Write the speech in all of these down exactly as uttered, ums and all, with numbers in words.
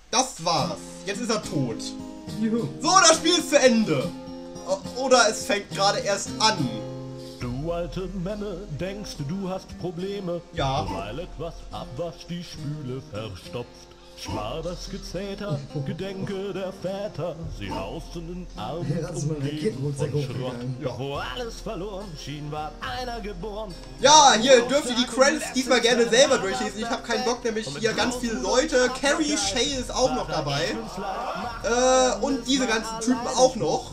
Das war's. Jetzt ist er tot. Juhu. So, das Spiel ist zu Ende. O- Oder es fängt gerade erst an. Du alte Memme, denkst du hast Probleme, Ja. weil etwas abwascht die Spüle verstopft. Spar das Gezeter, Gedenke der Väter, sie hausten in Armut Ja, das ist mal und ein Leben Raketenrucksack und Schrott. hochgegangen. Ja. Wo alles verloren schien, war einer geboren. Ja, hier dürft ihr die Credits diesmal gerne selber durchlesen. Ich habe keinen Bock, nämlich hier ganz viele Leute. Carrie Shay ist auch noch dabei. Äh, und diese ganzen Typen auch noch.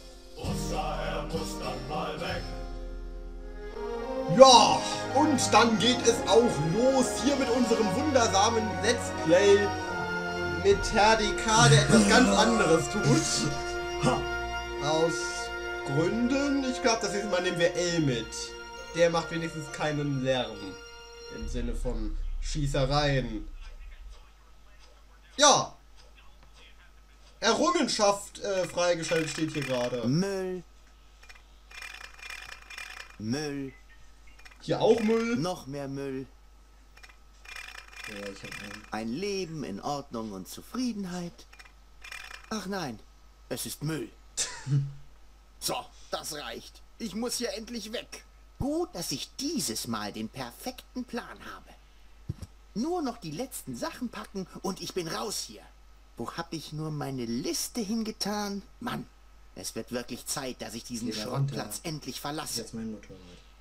Ja, und dann geht es auch los hier mit unserem wundersamen Let's Play mit Herr D K, der etwas ganz anderes tut. Aus Gründen, ich glaube, das nächste Mal nehmen wir L mit. Der macht wenigstens keinen Lärm. Im Sinne von Schießereien. Ja. Errungenschaft äh, freigeschaltet steht hier gerade. Müll. Müll. Hier auch Müll. Noch mehr Müll. Ja, ich hab einen. Ein Leben in Ordnung und Zufriedenheit. Ach nein, es ist Müll. So, das reicht. Ich muss hier endlich weg. Gut, dass ich dieses Mal den perfekten Plan habe. Nur noch die letzten Sachen packen und ich bin raus hier. Wo hab ich nur meine Liste hingetan? Mann, es wird wirklich Zeit, dass ich diesen Geh da Schrottplatz runter. endlich Das ist verlasse. jetzt mein Motorrad.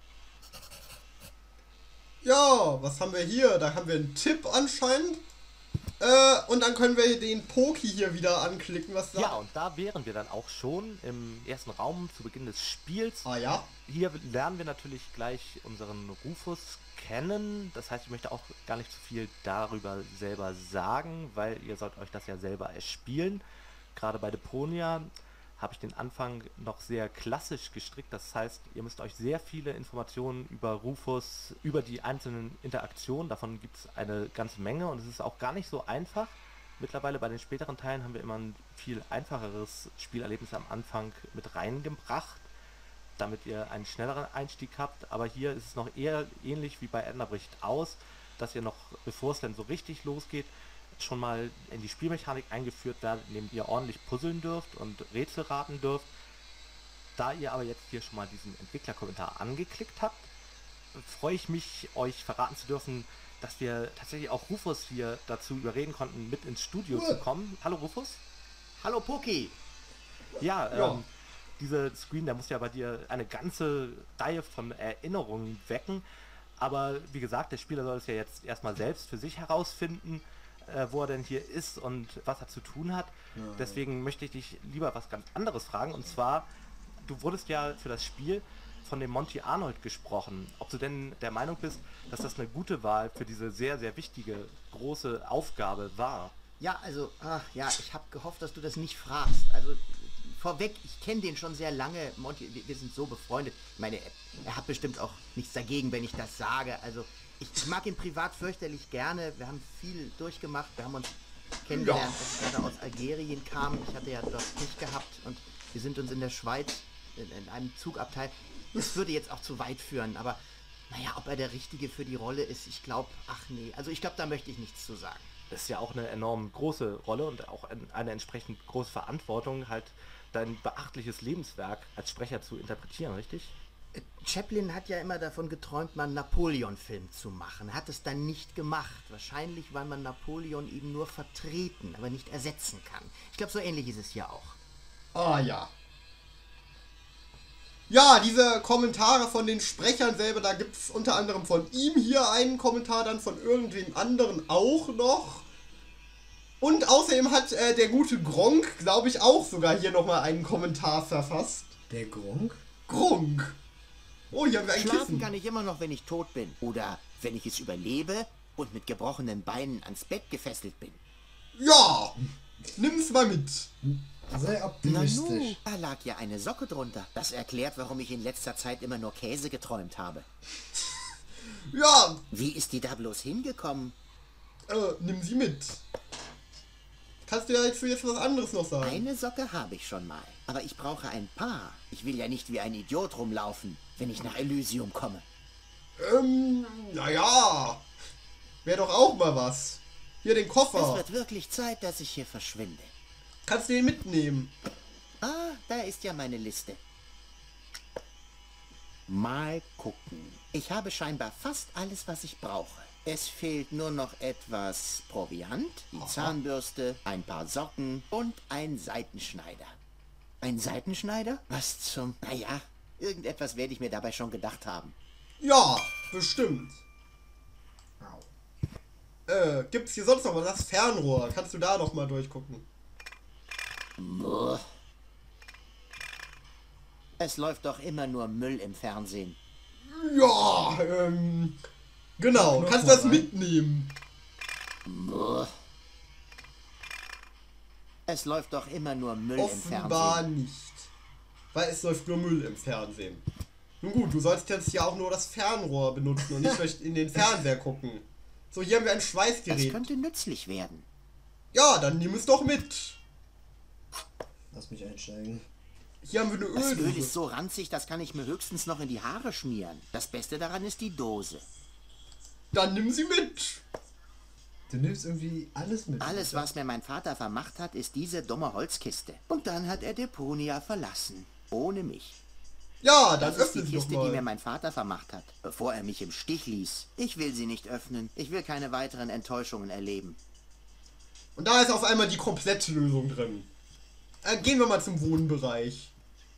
Ja, was haben wir hier? Da haben wir einen Tipp anscheinend. Äh, und dann können wir den Poki hier wieder anklicken. Was sagt? Ja, und da wären wir dann auch schon im ersten Raum zu Beginn des Spiels. Ah ja. Hier lernen wir natürlich gleich unseren Rufus kennen. Das heißt, ich möchte auch gar nicht zu viel darüber selber sagen, weil ihr sollt euch das ja selber erspielen. Gerade bei Deponia habe ich den Anfang noch sehr klassisch gestrickt. Das heißt, ihr müsst euch sehr viele Informationen über Rufus, über die einzelnen Interaktionen, davon gibt es eine ganze Menge und es ist auch gar nicht so einfach. Mittlerweile bei den späteren Teilen haben wir immer ein viel einfacheres Spielerlebnis am Anfang mit reingebracht, damit ihr einen schnelleren Einstieg habt. Aber hier ist es noch eher ähnlich wie bei Edna bricht aus, dass ihr noch, bevor es dann so richtig losgeht, schon mal in die Spielmechanik eingeführt werdet, indem ihr ordentlich puzzeln dürft und Rätsel raten dürft. Da ihr aber jetzt hier schon mal diesen Entwicklerkommentar angeklickt habt, freue ich mich, euch verraten zu dürfen, dass wir tatsächlich auch Rufus hier dazu überreden konnten, mit ins Studio Cool. zu kommen. Hallo Rufus? Hallo Poki. Ja, Ja. ähm, dieser Screen, der muss ja bei dir eine ganze Reihe von Erinnerungen wecken. Aber wie gesagt, der Spieler soll es ja jetzt erstmal selbst für sich herausfinden, äh, wo er denn hier ist und was er zu tun hat. Deswegen möchte ich dich lieber was ganz anderes fragen. Und zwar, du wurdest ja für das Spiel von dem Monty Arnold gesprochen. Ob du denn der Meinung bist, dass das eine gute Wahl für diese sehr, sehr wichtige, große Aufgabe war? Ja, also, ach, ja, ich habe gehofft, dass du das nicht fragst. Also, vorweg, ich kenne den schon sehr lange. Monty, wir, wir sind so befreundet. Ich meine, er, er hat bestimmt auch nichts dagegen, wenn ich das sage. Also, ich, ich mag ihn privat fürchterlich gerne. Wir haben viel durchgemacht. Wir haben uns kennengelernt, als er gerade aus Algerien kam. Ich hatte ja dort Pech gehabt und wir sind uns in der Schweiz in, in einem Zugabteil. Das würde jetzt auch zu weit führen, aber naja, ob er der Richtige für die Rolle ist, ich glaube, ach nee, also ich glaube, da möchte ich nichts zu sagen. Das ist ja auch eine enorm große Rolle und auch ein- eine entsprechend große Verantwortung, halt dein beachtliches Lebenswerk als Sprecher zu interpretieren, richtig? Äh, Chaplin hat ja immer davon geträumt, mal einen Napoleon-Film zu machen. Er hat es dann nicht gemacht. Wahrscheinlich, weil man Napoleon eben nur vertreten, aber nicht ersetzen kann. Ich glaube, so ähnlich ist es hier auch. Ah ja. Ja, diese Kommentare von den Sprechern selber, da gibt es unter anderem von ihm hier einen Kommentar, dann von irgendwem anderen auch noch. Und außerdem hat äh, der gute Gronk, glaube ich, auch sogar hier nochmal einen Kommentar verfasst. Der Gronk? Gronk. Oh, hier haben wir ein Schlafen Kissen. kann ich immer noch, wenn ich tot bin. Oder wenn ich es überlebe und mit gebrochenen Beinen ans Bett gefesselt bin. Ja, nimm's mal mit. Sei Na optimistisch. nu, da lag ja eine Socke drunter. Das erklärt, warum ich in letzter Zeit immer nur Käse geträumt habe. Ja, Wie ist die da bloß hingekommen? äh, nimm sie mit. Kannst du ja jetzt, jetzt was anderes noch sagen? Eine Socke habe ich schon mal. Aber ich brauche ein paar. Ich will ja nicht wie ein Idiot rumlaufen, wenn ich nach Elysium komme. Ähm, naja. Wäre doch auch mal was. Hier den Es Koffer. wird wirklich Zeit, dass ich hier verschwinde. Kannst du den mitnehmen? Ah, da ist ja meine Liste. Mal gucken. Ich habe scheinbar fast alles, was ich brauche. Es fehlt nur noch etwas Proviant, die Zahnbürste, ein paar Socken und ein Seitenschneider. Ein Seitenschneider? Was zum... Naja, irgendetwas werde ich mir dabei schon gedacht haben. Ja, bestimmt. Äh, gibt's hier sonst noch was? Das Fernrohr. Kannst du da noch mal durchgucken? Buh. Es läuft doch immer nur Müll im Fernsehen. Ja, ähm... Genau, Noch kannst mal das rein. mitnehmen. Buh. Es läuft doch immer nur Müll im Offenbar Fernsehen. nicht. Weil es läuft nur Müll im Fernsehen. Nun gut, du sollst jetzt ja auch nur das Fernrohr benutzen und nicht in den Fernseher gucken. So, hier haben wir ein Es Schweißgerät. könnte nützlich werden. Ja, dann nimm es doch mit. Lass mich einsteigen. Hier haben wir eine Das Öl ist Öldose. so ranzig, das kann ich mir höchstens noch in die Haare schmieren. Das Beste daran ist die Dose. Dann nimm sie mit. Du nimmst irgendwie alles mit. Alles, was mir mein Vater vermacht hat, ist diese dumme Holzkiste. Und dann hat er Deponia verlassen. Ohne mich. Ja, dann Das ist öffne die sie doch Kiste, die mir mal. mein Vater vermacht hat, bevor er mich im Stich ließ. Ich will sie nicht öffnen. Ich will keine weiteren Enttäuschungen erleben. Und da ist auf einmal die komplette Lösung drin. Äh, gehen wir mal zum Wohnbereich.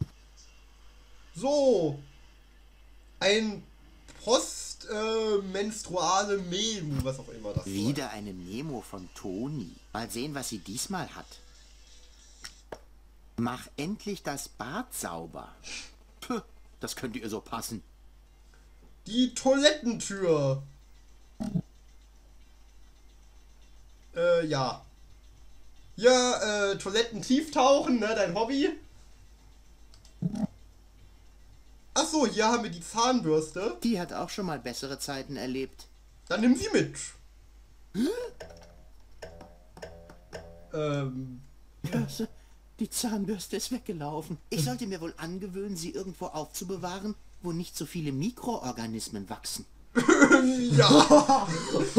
So. Ein postmenstruale Memo, was auch immer das war. Wieder eine Memo von Toni. Mal sehen, was sie diesmal hat. Mach endlich das Bad sauber. Puh, das könnte ihr so passen. Die Toilettentür. Äh, ja. Ja, äh, Toiletten tieftauchen, ne, dein Hobby. Achso, hier haben wir die Zahnbürste. Die hat auch schon mal bessere Zeiten erlebt. Dann nimm sie mit. ähm, Also, die Zahnbürste ist weggelaufen. Ich sollte mir wohl angewöhnen, sie irgendwo aufzubewahren, wo nicht so viele Mikroorganismen wachsen. ja.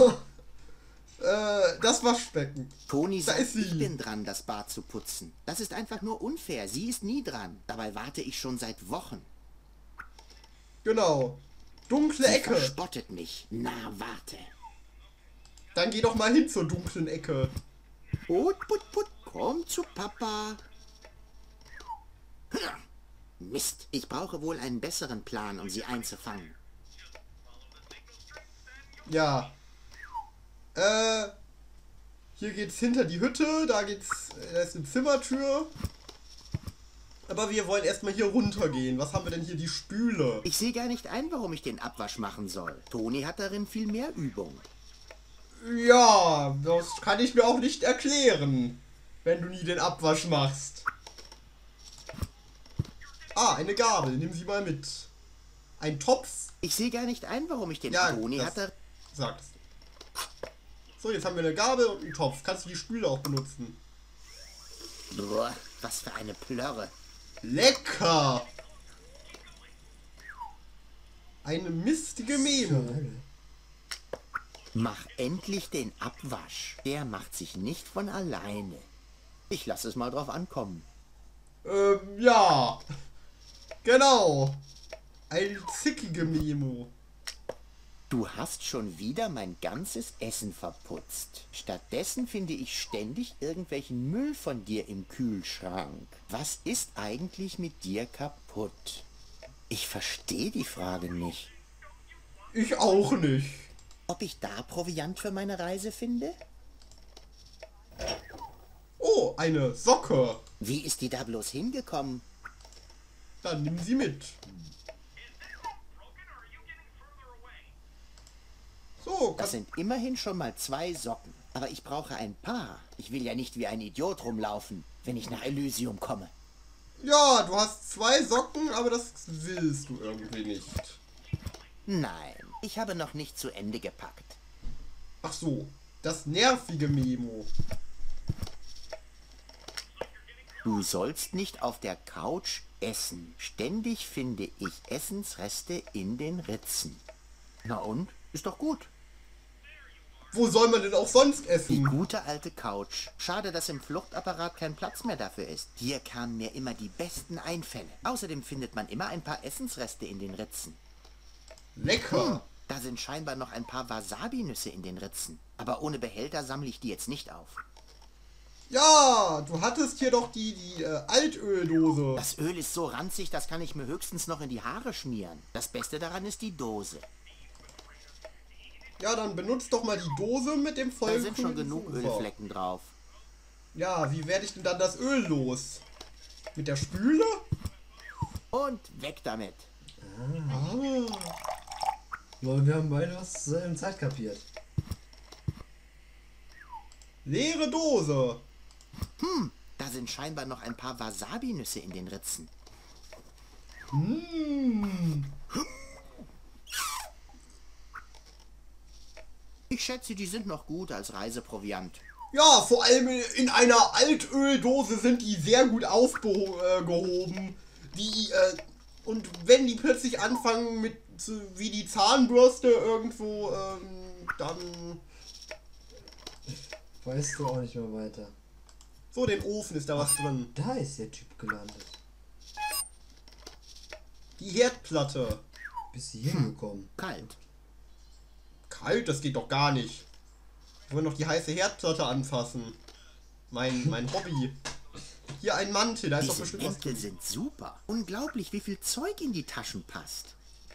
äh, das Waschbecken. Toni Da sagt, ist sie. ich bin dran, das Bad zu putzen. Das ist einfach nur unfair. Sie ist nie dran. Dabei warte ich schon seit Wochen. Genau. Dunkle Sie Ecke. verspottet mich. Na, warte. Dann geh doch mal hin zur dunklen Ecke. Put, put, put, komm zu Papa. Hm. Mist, ich brauche wohl einen besseren Plan, um sie einzufangen. Ja. Äh. Hier geht's hinter die Hütte. Da geht's. Da ist eine Zimmertür. Aber wir wollen erstmal hier runtergehen. Was haben wir denn hier? Die Spüle. Ich sehe gar nicht ein, warum ich den Abwasch machen soll. Toni hat darin viel mehr Übung. Ja, das kann ich mir auch nicht erklären, wenn du nie den Abwasch machst. Ah, eine Gabel. Nimm sie mal mit. Ein Topf. Ich sehe gar nicht ein, warum ich den Ja, Toni das- hat da... Sagst du. So, jetzt haben wir eine Gabel und einen Topf. Kannst du die Spüle auch benutzen? Boah, was für eine Plörre. Lecker! Eine mistige Memo. Mach endlich den Abwasch. Der macht sich nicht von alleine. Ich lasse es mal drauf ankommen. Ähm, ja. Genau. Eine zickige Memo. Du hast schon wieder mein ganzes Essen verputzt. Stattdessen finde ich ständig irgendwelchen Müll von dir im Kühlschrank. Was ist eigentlich mit dir kaputt? Ich verstehe die Frage nicht. Ich auch nicht. Ob ich da Proviant für meine Reise finde? Oh, eine Socke. Wie ist die da bloß hingekommen? Dann nimm sie mit. So, Das kann, sind immerhin schon mal zwei Socken. Aber ich brauche ein paar. Ich will ja nicht wie ein Idiot rumlaufen, wenn ich nach Elysium komme. ja, du hast zwei Socken, aber das willst du irgendwie nicht. Nein, ich habe noch nicht zu Ende gepackt. Ach so, das nervige Memo. Du sollst nicht auf der Couch essen. Ständig finde ich Essensreste in den Ritzen. Na und? Ist doch gut. Wo soll man denn auch sonst Die essen? gute alte Couch. Schade, dass im Fluchtapparat kein Platz mehr dafür ist. Hier kamen mir immer die besten Einfälle. Außerdem findet man immer ein paar Essensreste in den Ritzen. Lecker. Da sind scheinbar noch ein paar Wasabi-Nüsse in den Ritzen. Aber ohne Behälter sammle ich die jetzt nicht auf. Ja, du hattest hier doch die, die äh, Altöldose. Das Öl ist so ranzig, das kann ich mir höchstens noch in die Haare schmieren. Das Beste daran ist die Dose. Ja, dann benutzt doch mal die Dose mit dem Da vollen sind schon genug Pulver. Ölflecken drauf. Ja, wie werde ich denn dann das Öl los? Mit der Spüle? Und weg damit. Ah. Weil wir haben beide was zur selben Zeit kapiert. Leere Dose. Da sind scheinbar noch ein paar Wasabi-Nüsse in den Ritzen. Mmh. Ich schätze, die sind noch gut als Reiseproviant. Ja, vor allem in einer Altöldose sind die sehr gut aufgehoben. Die, äh, und wenn die plötzlich anfangen mit, zu, wie die Zahnbürste irgendwo, ähm, dann... Weißt du auch nicht mehr weiter. So, den Ofen ist da was drin. Da ist der Typ gelandet. Die Herdplatte. Bist du hier gekommen? Kalt. Kalt, das geht doch gar nicht. Ich will noch die heiße Herdplatte anfassen. Mein, mein Hobby. Hier ein Mantel, da ist doch Diese bestimmt was Mäntel drin. sind super. Unglaublich, wie viel Zeug in die Taschen passt.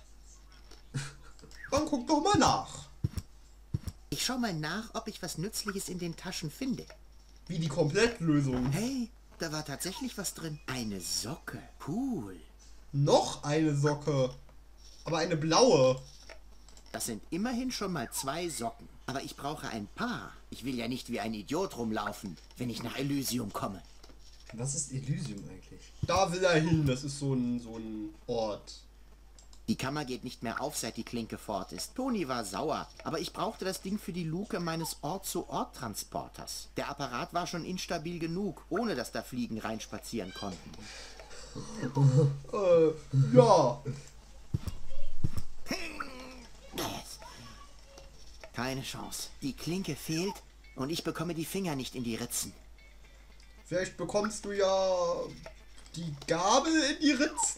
Dann guck doch mal nach. Ich schau mal nach, ob ich was Nützliches in den Taschen finde. Wie die Komplettlösung. Hey, da war tatsächlich was drin. Eine Socke. Cool. Noch eine Socke. Aber eine blaue. Das sind immerhin schon mal zwei Socken. Aber ich brauche ein paar. Ich will ja nicht wie ein Idiot rumlaufen, wenn ich nach Elysium komme. Was ist Elysium eigentlich? Da will er hin, das ist so ein, so ein Ort. Die Kammer geht nicht mehr auf, seit die Klinke fort ist. Toni war sauer, aber ich brauchte das Ding für die Luke meines Ort-zu-Ort-Transporters. Der Apparat war schon instabil genug, ohne dass da Fliegen reinspazieren konnten. Äh, ja. Keine Chance. Die Klinke fehlt und ich bekomme die Finger nicht in die Ritzen. Vielleicht bekommst du ja die Gabel in die Ritzen?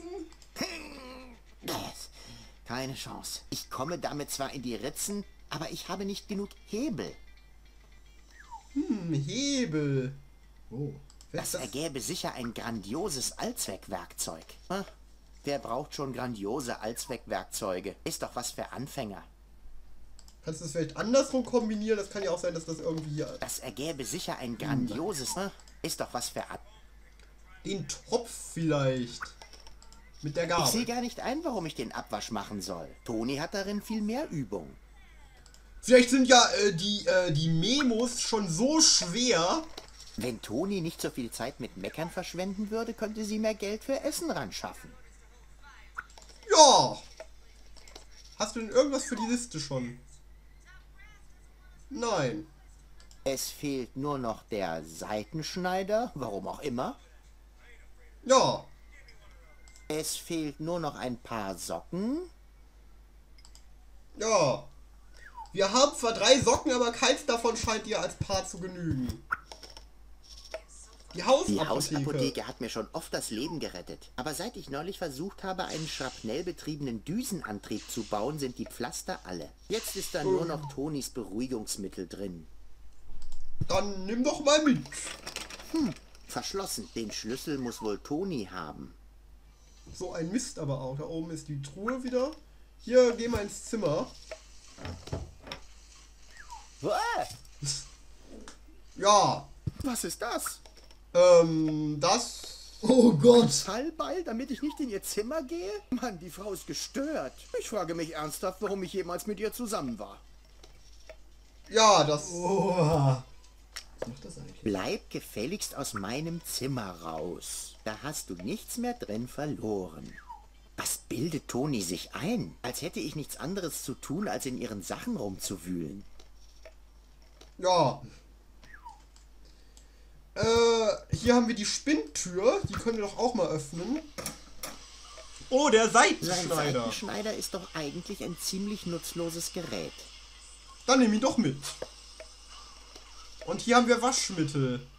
Keine Chance. Ich komme damit zwar in die Ritzen, aber ich habe nicht genug Hebel. Hm, Hebel. Oh. Wer Das ist das? ergäbe sicher ein grandioses Allzweckwerkzeug. Hm, wer braucht schon grandiose Allzweckwerkzeuge? Ist doch was für Anfänger. Kannst du das vielleicht andersrum kombinieren? Das kann ja auch sein, dass das irgendwie... Das ergäbe sicher ein grandioses... Hm, ist doch was für An... Den Topf vielleicht. Mit der Ich Gabel. sehe gar nicht ein, warum ich den Abwasch machen soll. Toni hat darin viel mehr Übung. Vielleicht sind ja äh, die, äh, die Memos schon so schwer. Wenn Toni nicht so viel Zeit mit Meckern verschwenden würde, könnte sie mehr Geld für Essen ran schaffen. Ja. Hast du denn irgendwas für die Liste schon? Nein. Es fehlt nur noch der Seitenschneider, warum auch immer. Ja. Es fehlt nur noch ein paar Socken. Ja. Wir haben zwar drei Socken, aber keins davon scheint dir als Paar zu genügen. Die Die Hausapotheke. Hausapotheke hat mir schon oft das Leben gerettet. Aber seit ich neulich versucht habe, einen schrapnellbetriebenen Düsenantrieb zu bauen, sind die Pflaster alle. Jetzt ist da nur noch Tonis Beruhigungsmittel drin. Dann nimm doch mal mit. Verschlossen. Den Schlüssel muss wohl Toni haben. So ein Mist aber auch. Da oben ist die Truhe wieder. Hier, geh mal ins Zimmer. Ja. Was ist das? Ähm, das... Oh Gott! Fallbeil, damit ich nicht in ihr Zimmer gehe? Mann, die Frau ist gestört. Ich frage mich ernsthaft, warum ich jemals mit ihr zusammen war. Ja, das... Oha! Was macht das eigentlich? Bleib gefälligst aus meinem Zimmer raus. Da hast du nichts mehr drin verloren. Was bildet Toni sich ein? Als hätte ich nichts anderes zu tun, als in ihren Sachen rumzuwühlen. Ja. Äh, hier haben wir die Spinntür. Die können wir doch auch mal öffnen. Oh, der Sein Seitenschneider. Seitenschneider ist doch eigentlich ein ziemlich nutzloses Gerät. Dann nehme ich doch mit. Und hier haben wir Waschmittel.